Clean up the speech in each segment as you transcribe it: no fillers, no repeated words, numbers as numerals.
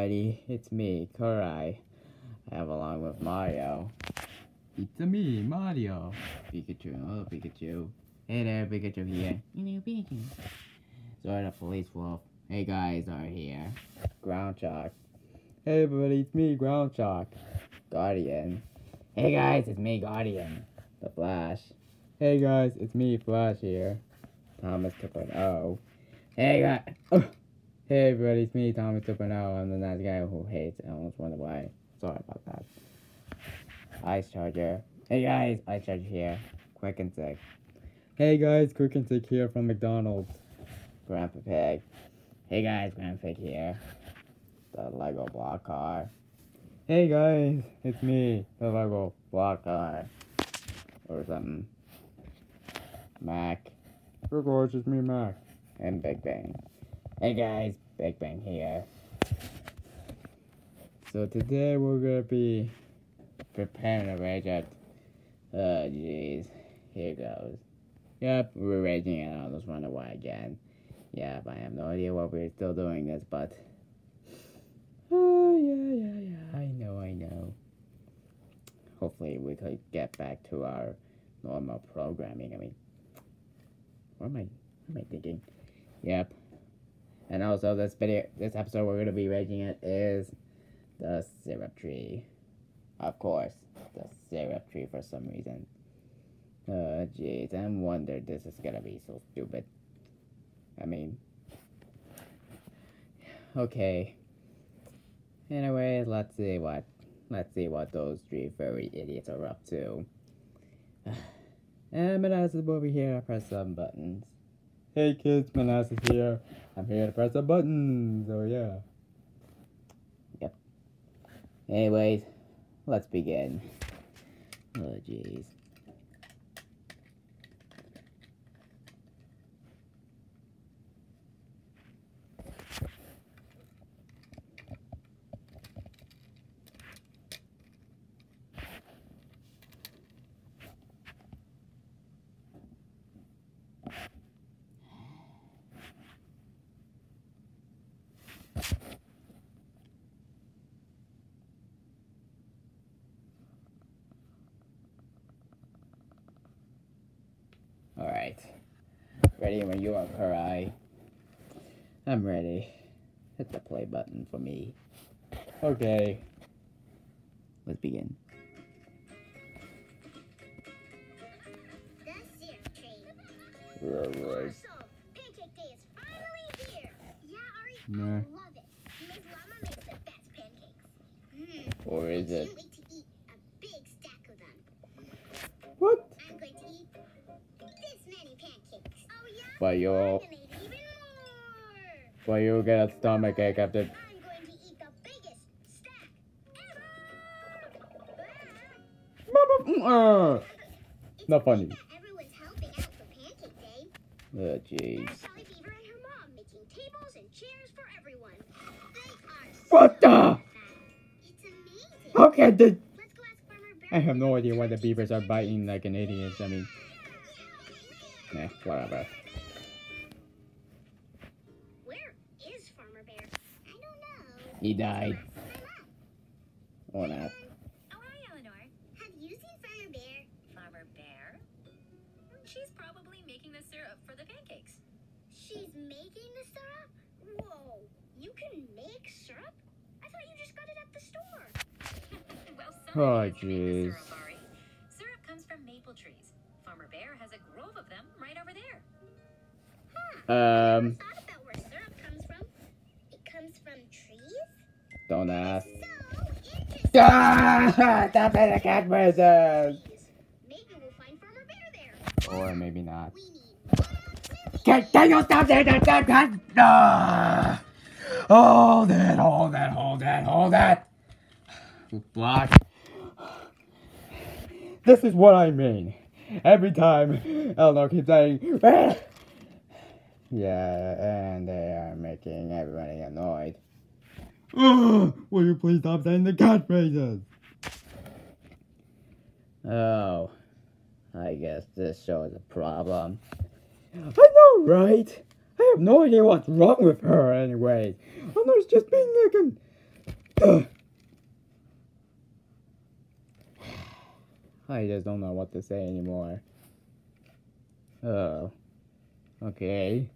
everybody, it's me, Kurai. I have along with Mario. It's me, Mario. Pikachu, hello Pikachu. Hey there, Pikachu here. Hello, Pikachu. Sorry, the police wolf. Hey guys, are here. Ground Shock. Hey everybody, it's me, Ground Shock. Guardian. Hey guys, it's me, Guardian. The Flash. Hey guys, it's me, Flash here. Thomas 2.0. Hey guys. Hey everybody, it's me, Thomas 2.0. I'm the nice guy who hates. I almost wonder why. Sorry about that. Ice Charger. Hey guys, Ice Charger here. Quick and Sick. Hey guys, Quick and Sick here from McDonald's. Grandpa Pig. Hey guys, Grandpa Pig here. The Lego Block Car. Hey guys, it's me, the Lego Block Car. Or something. Mac. Of course, it's me, Mac. And Big Bang. Hey guys, Big Bang here. So today we're gonna be preparing a rage at. Oh jeez, here goes. Yep, we're raging and I'll just run away again. Yep, I have no idea why we're still doing this, but oh yeah, I know. Hopefully we could get back to our normal programming. I mean, what am I thinking? Yep. And also this episode we're gonna be raging at is the syrup tree. Of course, the syrup tree for some reason. Oh jeez, I wonder this is gonna be so stupid. I mean, okay. Anyway, let's see what those three furry idiots are up to. And Manassas over here. I press some buttons. Hey kids, Manassas here. I'm here to press a button. So yeah. Yep. Anyways, let's begin. Oh jeez. Alright. Ready when you are, Kurai. I'm ready. Hit the play button for me. Okay. Let's begin. The syrup tree. Right. Awesome! Pancake Day is finally here! Yeah, Ari, Nah. I love it. Ms. Llama makes the best pancakes. Or is it? Can't wait to eat a big stack of them. What? I'm going to eat this many pancakes. Oh yeah? But I'm you'll gonna eat even more! but you'll get a stomach ache after. I'm going to eat the biggest stack ever! It's Not funny. great that everyone's helping out for Pancake Day. Oh jeez. There's Sally Beaver and her mom making tables and chairs for everyone. They are so What the? good at that. It's amazing. How can they? Let's go ask Farmer Bear. I have no idea why the beavers are biting like an idiot. I mean, nah, whatever. Where is Farmer Bear? I don't know. He died. Let's go ask my Or mom. not. Oh, hi, Eleanor. Have you seen Farmer Bear? Farmer Bear? She's probably making the syrup for the pancakes. She's making the syrup? Whoa, you can make syrup? I thought you just got it at the store. Well, Oh, somebody has to make the jeez. syrup, Ari. Syrup comes from maple trees. Farmer Bear has a grove of them right over there. I never thought about where syrup comes from. It comes from trees? Don't ask. So interesting. Ah! Stop it, the cat versus. Maybe we'll find Farmer Bear there. Or maybe not. We need Can you stop that? Ah! Hold it. Block. This is what I mean. Every time Eleanor keeps saying, "Ah!" Yeah, and they are making everybody annoyed. Will you please stop saying the cat phrases? Oh, I guess this show is a problem. I know, right? I have no idea what's wrong with her anyway. Eleanor's just being like I just don't know what to say anymore. Oh. Okay.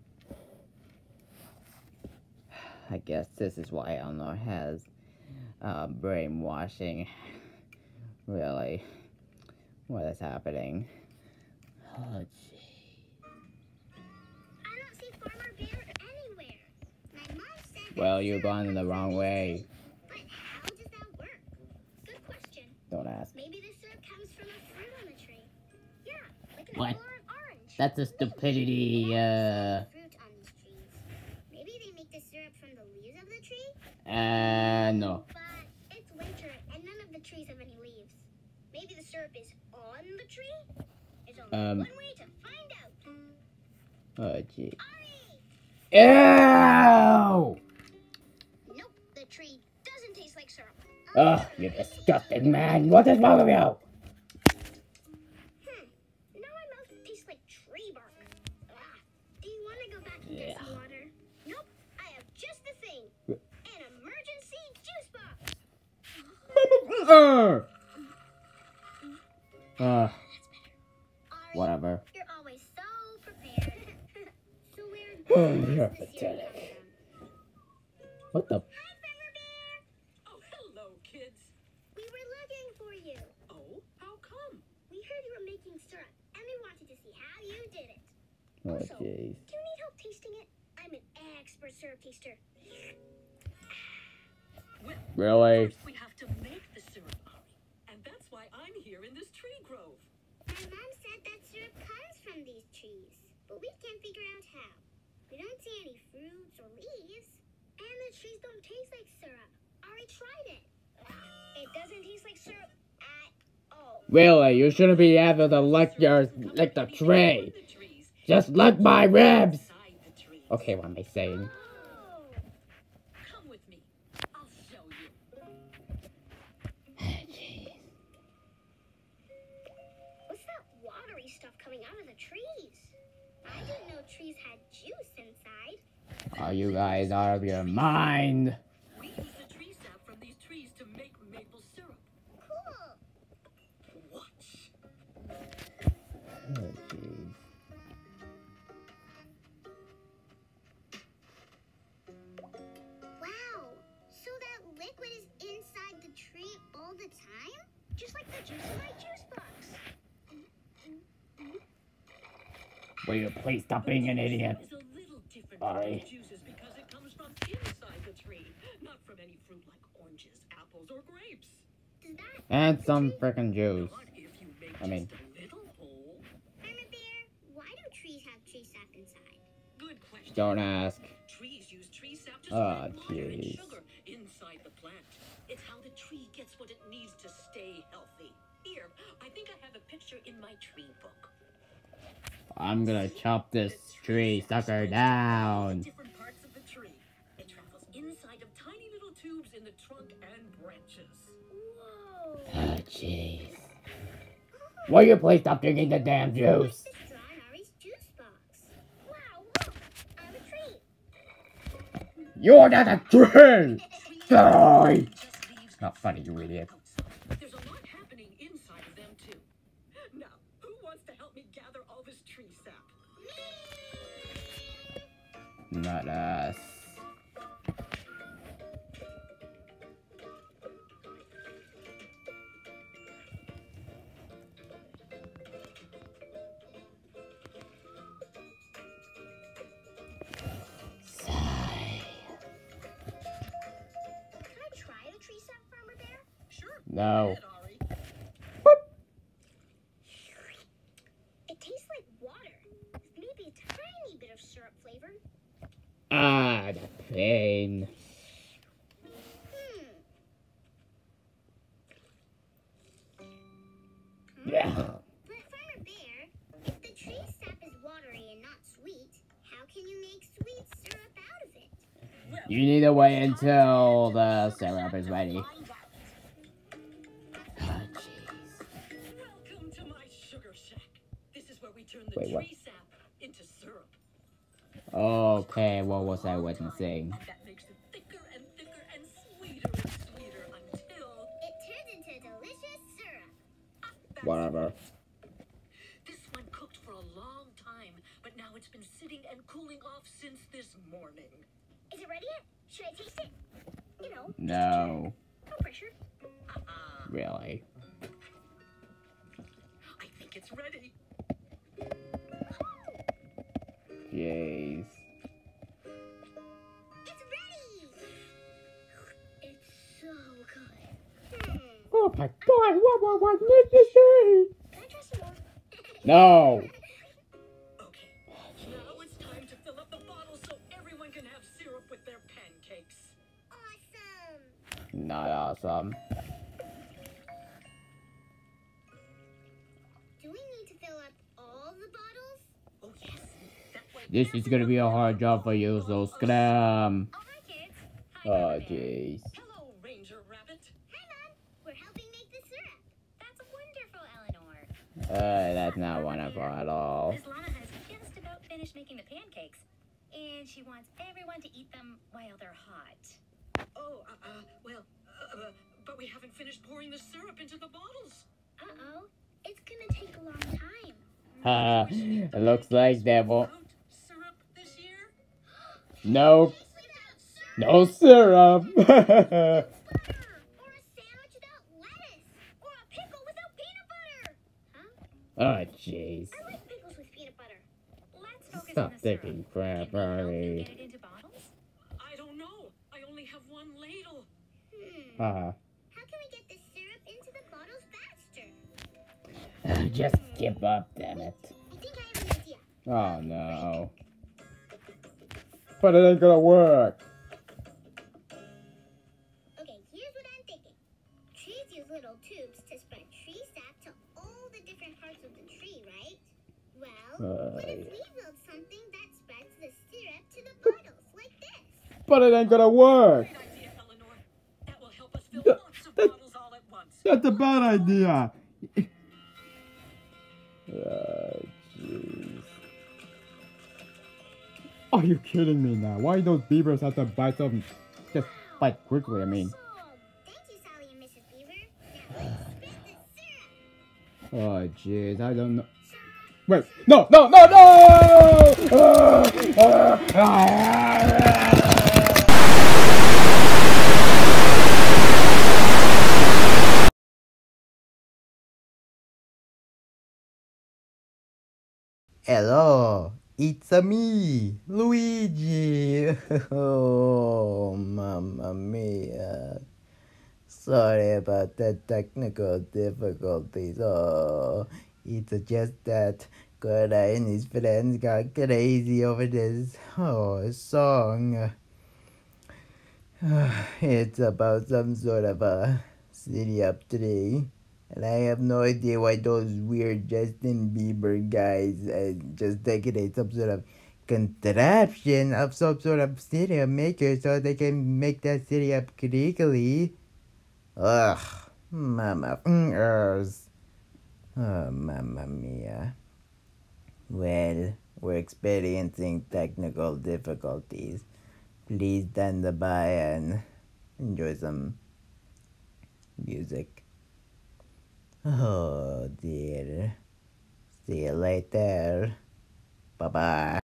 I guess this is why Eleanor has brainwashing. Really. What is happening? Oh, gee. I don't see Farmer Bear anywhere. My mom said Well, that you've syrup gone in the comes from wrong these way. trees. But how does that work? Good question. Don't ask. Maybe the syrup comes from a fruit on the tree. Yeah, like an What? apple or an orange. That's a stupidity, Fruit on these trees. Maybe they make the syrup from the leaves of the tree? No. But it's winter and none of the trees have any leaves. Maybe the syrup is on the tree? There's only one way to find out. Oh, gee. Ari! Ew! Nope, the tree doesn't taste like syrup. Ugh, you disgusting man. What is wrong with you? Now my mouth tastes like tree bark. Do you want to go back and get some water? Nope, I have just the thing. An emergency juice box. Ugh, Ari, whatever. you're always so prepared. So where You're does the syrup pathetic. come from? What the? Hi, Farmer Bear. Oh, hello, kids. We were looking for you. Oh, how come? We heard you were making syrup, and we wanted to see how you did it. Oh, Also, jeez. do you need help tasting it? I'm an expert syrup taster. Well, Really? first we have to make the syrup, Ari. And that's why I'm here in this tree grove. My mom said that syrup comes from these trees, but we can't figure out how. We don't see any fruits or leaves, and the trees don't taste like syrup. Ari tried it. It doesn't taste like syrup at all. Really? You shouldn't be able to lick the tree. Just lick my ribs. Inside the trees. Okay, what am I saying? Oh, Come with me. I'll show you. what's that watery stuff coming out of the trees? I didn't know trees had juice inside. Are you guys out of your mind? We use the tree sap from these trees to make maple syrup. Cool. Watch. Oh, jeez. Wow. So that liquid is inside the tree all the time? Just like the juice in my juice box. Will you please stop being an idiot? It's a little different Ari. from juices because it comes from inside the tree, not from any fruit like oranges, apples, or grapes. Does that And some frickin' juice. Not if you make I mean- just a little bowl. Farmer Bear, why do trees have tree sap inside? Good question. Don't ask. Trees use tree sap to Ah, store water and jeez. sugar inside the plant. It's how the tree gets what it needs to stay healthy. Here, I think I have a picture in my tree book. I'm gonna chop this The tree sap sucker spreads to all the down. different parts of the tree. It travels inside of tiny little tubes in the trunk and branches. Whoa. Ah, jeez. Will you please stop drinking the damn juice? What's the straw in Ari's juice box? Wow, look. I have a tree. You're not a tree! Die! Just leaves Not funny, you idiot. outside. There's a lot happening inside of them too. Now, who wants to help me gather all this tree sap? Not us. Sigh. Can I try the tree sap, Farmer Bear? Sure. No. Go ahead, Ari. It tastes like water. Maybe a tiny bit of syrup flavor. Ah, the pain. Yeah. But Farmer Bear, if the tree sap is watery and not sweet, how can you make sweet syrup out of it? Well, You need to wait until the syrup is ready. find out. Ah, jeez. Welcome to my sugar shack. This is where we turn the Wait, what? tree sap into syrup. Okay, what was I witnessing? And that makes it thicker and thicker and sweeter and Whatever. This one cooked for a long time, but now it's been sitting and cooling off since this morning. Is it ready yet? Should I taste it? You know, No. no pressure. Really. I think it's ready. Jeez. It's ready! It's so good. Oh my god, what did you say? Can I try some more? No. Okay, now it's time to fill up the bottles so everyone can have syrup with their pancakes. Awesome! Not awesome. Do we need to fill up all the bottles? Oh yes, that way. This is gonna be a hard job for you, so scram. Alright, kids. Hi, Oh, Mama Bear. jeez. Hello, Ranger Rabbit. Hi, Mom. We're helping make the syrup. That's wonderful, Eleanor. That's not wonderful at all. Miss Lana has just about finished making the pancakes, and she wants everyone to eat them while they're hot. Oh, but we haven't finished pouring the syrup into the bottles. Uh-oh. It's gonna take a long time. Haha, it looks like they won't. Without syrup this year? Nope. Without syrup. No syrup. Butter. Or a sandwich without lettuce. Or a pickle without peanut butter. Huh? Oh, jeez. I like pickles with peanut butter. Let's focus Stop on the syrup. thinking Can we crap, help you Harvey. get it into bottles? I don't know. I only have one ladle. Haha. How can we get the syrup into the bottles faster? Just give up, damn it. I think I have an idea. Oh no. But it ain't gonna work. Okay, here's what I'm thinking. Trees use little tubes to spread tree sap to all the different parts of the tree, right? Well, what if we build something that spreads the syrup to the bottles, like this? But it ain't gonna work. Great idea, Eleanor. That will help us fill lots of bottles all at once. That's a bad idea. Jeez. Are you kidding me now? Why those beavers have to bite them? Just bite quickly, I mean. Awesome. Thank you, Sally and Mrs. Beaver. Now let's spread the syrup. Oh, jeez, I don't know. Wait, no, no, no, no! Hello, it's me, Luigi. Oh, mamma mia. Sorry about the technical difficulties. Oh, it's just that Koda and his friends got crazy over this song. It's about some sort of a city up tree. And I have no idea why those weird Justin Bieber guys just decorate some sort of contraption of some sort of city maker so they can make that city up creakily. Ugh, mama fingers. Oh, mamma mia. Well, we're experiencing technical difficulties. Please stand by and enjoy some music. Oh dear. See you later. Bye-bye.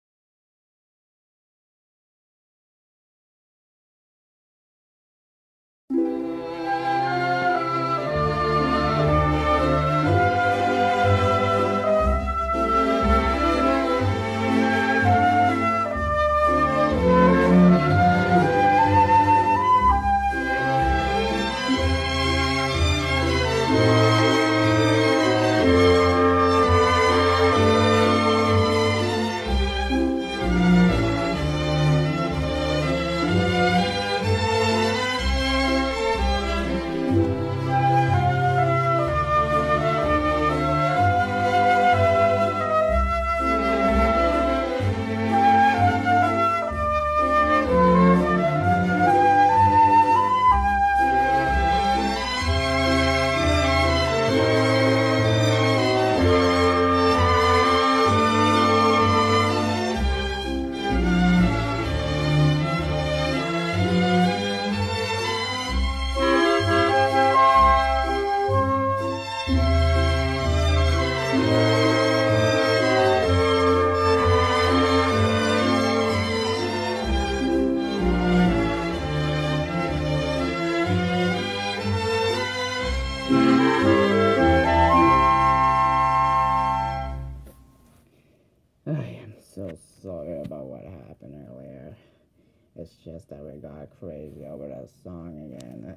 I am so sorry about what happened earlier. It's just that we got crazy over that song again.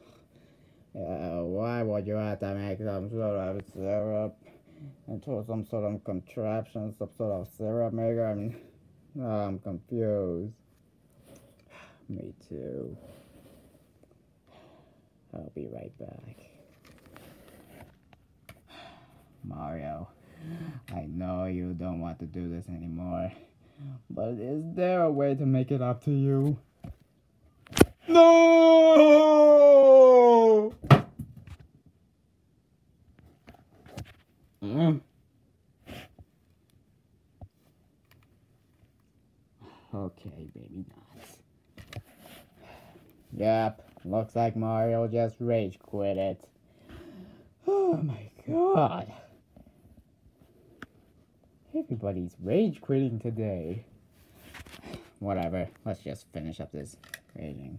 Why would you have to make some sort of syrup into some sort of contraption, some sort of syrup maker? I mean, I'm confused. Me too. I'll be right back. Mario, I know you don't want to do this anymore, but is there a way to make it up to you? No! Okay, baby nuts. Yep, looks like Mario just rage quit it. Oh my god. Everybody's rage quitting today. Whatever, let's just finish up this raging.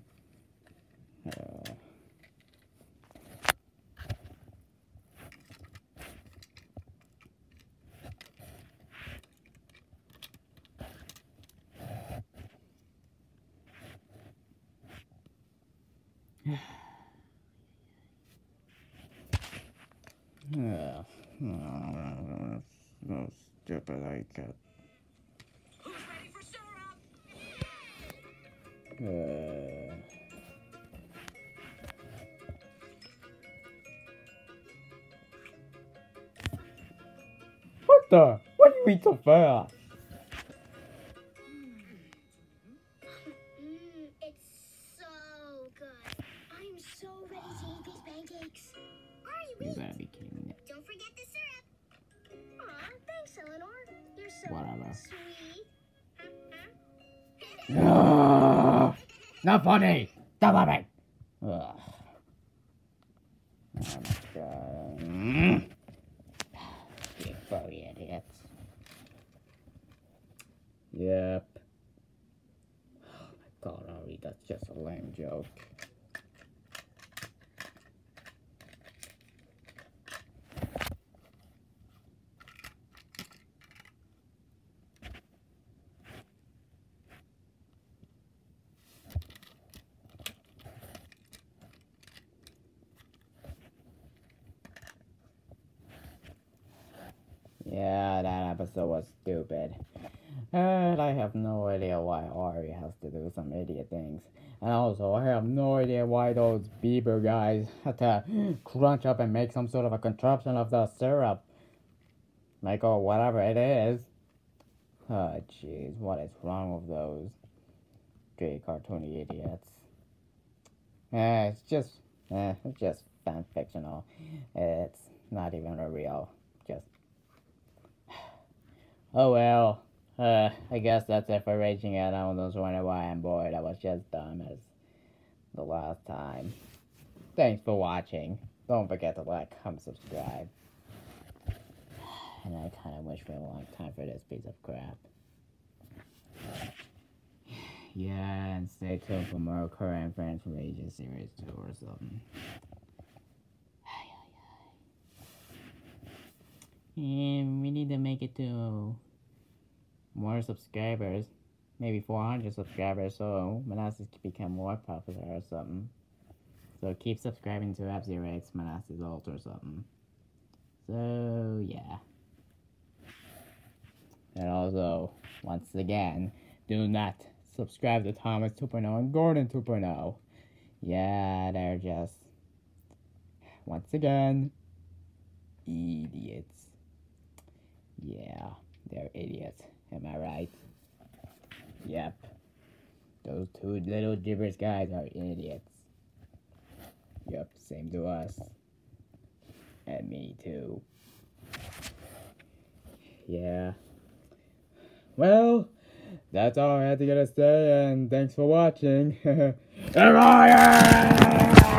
So stupid I got. Who's ready for syrup? What the? What do you eat so fast? It's so good. I'm so ready to eat these pancakes. Are you You eat? better be kidding me. Don't forget the syrup. Aw, thanks, Eleanor. You're so Whatever. sweet. No! Not funny! Stop laughing! Ugh. Oh my god. You furry idiots. Yep. Oh my god, Ari, that's just a lame joke. Yeah, that episode was stupid. And I have no idea why Ari has to do some idiot things. And also, I have no idea why those Bieber guys had to crunch up and make some sort of a contraption of the syrup. Like, or whatever it is. Oh, jeez, what is wrong with those gay cartoony idiots? It's just fan fictional. It's not even a real, just... Oh well. I guess that's it for raging at. I was wondering why I'm bored. I was just dumb as the last time. Thanks for watching. Don't forget to like, comment, subscribe. And I kind of wish for a long time for this piece of crap. Yeah, and stay tuned for more current Friends Raging Series 2 or something. And we need to make it to more subscribers, maybe 400 subscribers, so Manassas can become more popular or something. So keep subscribing to F-Zero X Manassas Ult or something. So yeah. And also, once again, do not subscribe to Thomas 2.0 and Gordon 2.0. Yeah, they're just, once again, idiots. Yeah, they're idiots. Am I right? Yep. Those two little gibberish guys are idiots. Yep, same to us. And me too. Yeah. Well, that's all I had to get to say, and thanks for watching.